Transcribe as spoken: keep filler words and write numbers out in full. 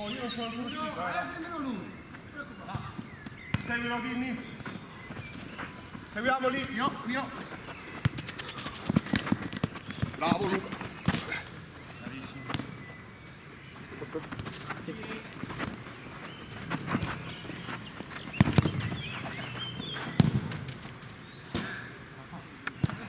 No, io non sono ancora uscito. Seguilo lui. Seguilo Vinny. Seguiamo lì. Io, io. Bravo Luca.